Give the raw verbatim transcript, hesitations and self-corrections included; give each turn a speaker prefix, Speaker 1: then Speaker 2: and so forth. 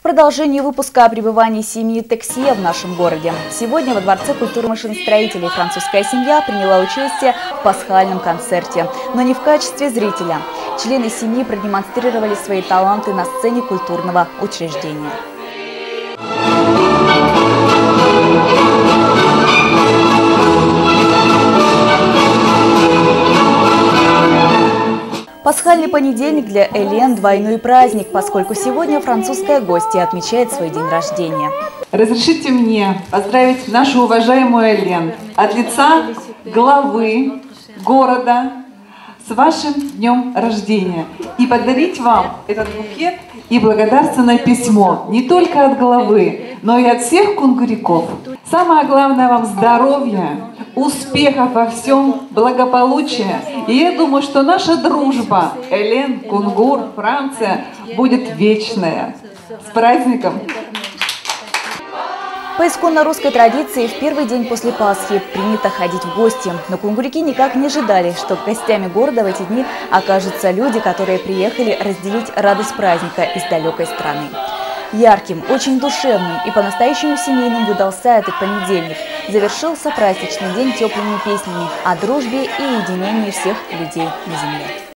Speaker 1: Продолжение выпуска о пребывании семьи Тексье в нашем городе. Сегодня во Дворце культуры машиностроителей французская семья приняла участие в пасхальном концерте, но не в качестве зрителя. Члены семьи продемонстрировали свои таланты на сцене культурного учреждения. Пасхальный понедельник для Элен – двойной праздник, поскольку сегодня французская гостья отмечает свой день рождения.
Speaker 2: Разрешите мне поздравить нашу уважаемую Элен от лица главы города с вашим днем рождения и подарить вам этот букет и благодарственное письмо не только от главы, но и от всех кунгуряков. Самое главное вам здоровья, успехов во всем, благополучия. И я думаю, что наша дружба, Элен, Кунгур, Франция, будет вечная. С праздником!
Speaker 1: По исконно-русской традиции, в первый день после Пасхи принято ходить в гости. Но кунгуряки никак не ожидали, что гостями города в эти дни окажутся люди, которые приехали разделить радость праздника из далекой страны. Ярким, очень душевным и по-настоящему семейным выдался этот понедельник. Завершился праздничный день теплыми песнями о дружбе и единении всех людей на земле.